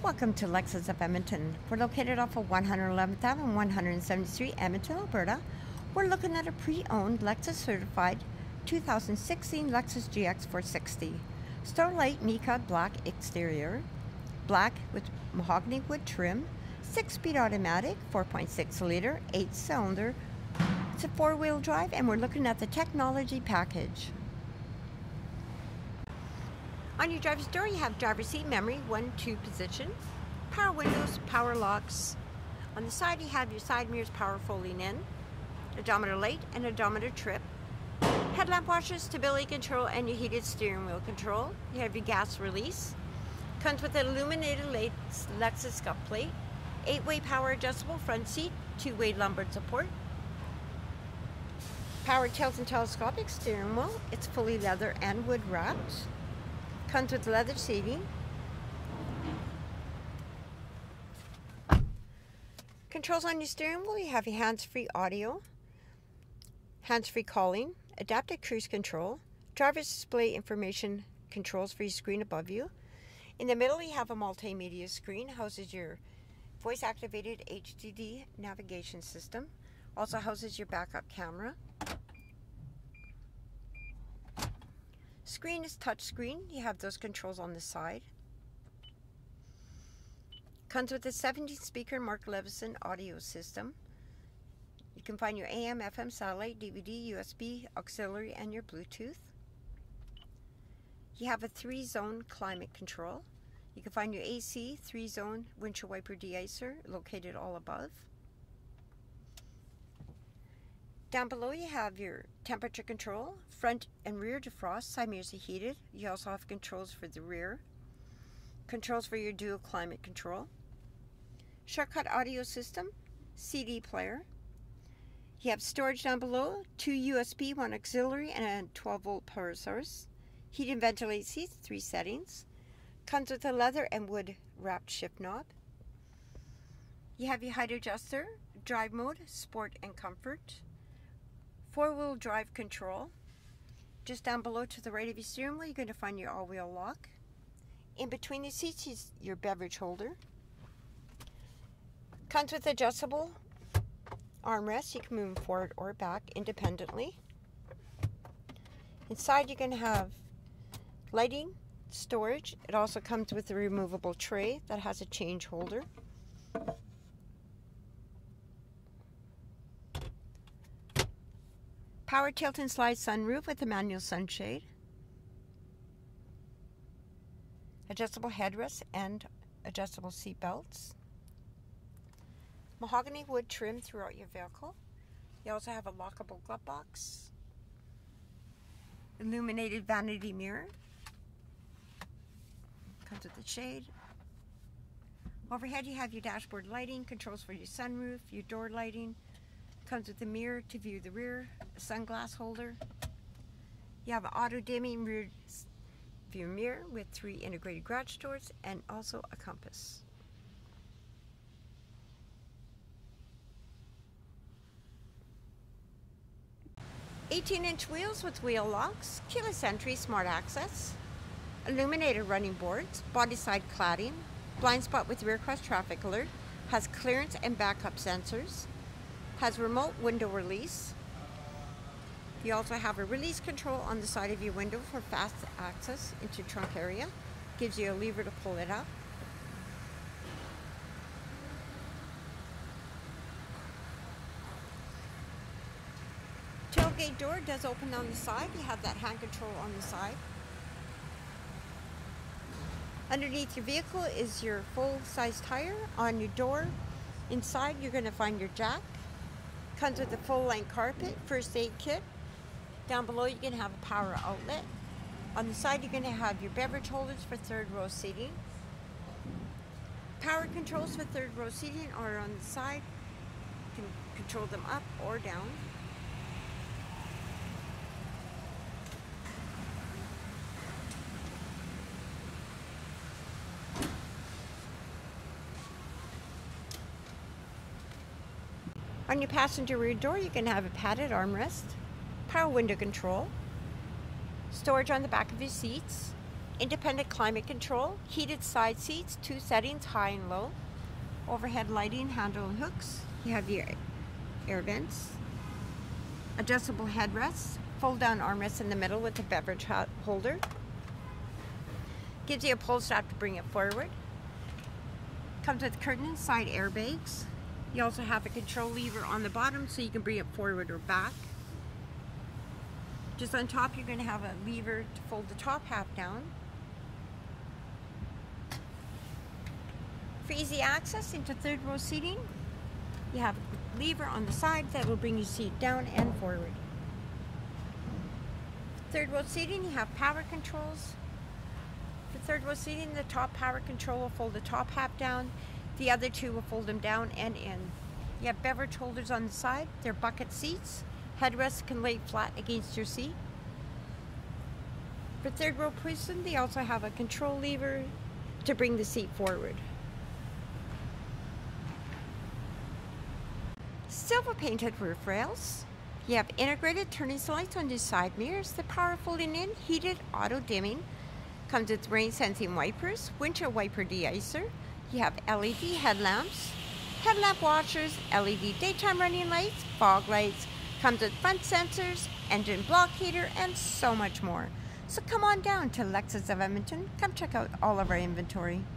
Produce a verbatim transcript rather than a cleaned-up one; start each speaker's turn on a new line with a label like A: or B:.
A: Welcome to Lexus of Edmonton. We're located off of one hundred eleventh Avenue, one hundred seventy Street, Edmonton, Alberta. We're looking at a pre-owned Lexus certified two thousand sixteen Lexus G X four sixty. Starlight Mica black exterior, black with mahogany wood trim, six-speed automatic, four point six liter, eight-cylinder. It's a four-wheel drive, and we're looking at the technology package. On your driver's door, you have driver's seat memory, one, two position, power windows, power locks. On the side, you have your side mirrors, power folding in, odometer light and odometer trip, headlamp washers, stability control, and your heated steering wheel control. You have your gas release. Comes with an illuminated Lexus scuff plate, eight-way power adjustable front seat, two-way lumbar support, power tilt and telescopic steering wheel. It's fully leather and wood wrapped. Comes with leather seating. Controls on your steering wheel, you have your hands-free audio, hands-free calling, adaptive cruise control, driver's display information controls for your screen above you. In the middle, you have a multimedia screen, houses your voice-activated H D D navigation system, also houses your backup camera. Screen is touchscreen. You have those controls on the side. Comes with a seventeen speaker Mark Levinson audio system. You can find your A M, F M, satellite, D V D, U S B, auxiliary, and your Bluetooth. You have a three-zone climate control. You can find your A C, three-zone windshield wiper deicer located all above. Down below you have your temperature control, front and rear defrost, side mirrors are heated. You also have controls for the rear, controls for your dual climate control, shortcut audio system, C D player. You have storage down below, two U S B, one auxiliary, and a twelve volt power source. Heat and ventilate seats, three settings. Comes with a leather and wood wrapped shift knob. You have your height adjuster, drive mode, sport and comfort. Four-wheel drive control. Just down below to the right of your steering wheel, you're going to find your all-wheel lock. In between the seats is your beverage holder. Comes with adjustable armrests. You can move forward or back independently. Inside, you're going to have lighting, storage. It also comes with a removable tray that has a change holder. Power tilt and slide sunroof with a manual sunshade. Adjustable headrests and adjustable seat belts. Mahogany wood trim throughout your vehicle. You also have a lockable glove box. Illuminated vanity mirror. Comes with a shade. Overhead you have your dashboard lighting, controls for your sunroof, your door lighting. Comes with a mirror to view the rear, a sunglass holder. You have an auto-dimming rear view mirror with three integrated garage doors and also a compass. eighteen inch wheels with wheel locks, keyless entry, smart access, illuminated running boards, body side cladding, blind spot with rear cross traffic alert, has clearance and backup sensors, has remote window release. You also have a release control on the side of your window for fast access into trunk area. Gives you a lever to pull it up. Tailgate door does open on the side. You have that hand control on the side. Underneath your vehicle is your full-size tire. On your door, inside you're going to find your jack. Comes with a full-length carpet, first aid kit. Down below you're going to have a power outlet. On the side you're going to have your beverage holders for third row seating. Power controls for third row seating are on the side. You can control them up or down. On your passenger rear door, you can have a padded armrest, power window control, storage on the back of your seats, Independent climate control, heated side seats, two settings, high and low. Overhead lighting, handle and hooks. You have your air vents. Adjustable headrests, fold down armrests in the middle with a beverage holder. Gives you a pull strap to bring it forward. Comes with curtain and side airbags. You also have a control lever on the bottom so you can bring it forward or back. Just on top you're going to have a lever to fold the top half down. For easy access into third row seating, you have a lever on the side that will bring your seat down and forward. Third row seating, you have power controls. For third row seating, the top power control will fold the top half down. The other two will fold them down and in. You have beverage holders on the side. They're bucket seats. Headrests can lay flat against your seat. For third row person, they also have a control lever to bring the seat forward. Silver painted roof rails. You have integrated turning lights on your side mirrors. The power folding in, heated, auto dimming. Comes with rain sensing wipers, windshield wiper de-icer. You have L E D headlamps, headlamp washers, L E D daytime running lights, fog lights. Comes with front sensors, engine block heater, and so much more. So come on down to Lexus of Edmonton. Come check out all of our inventory.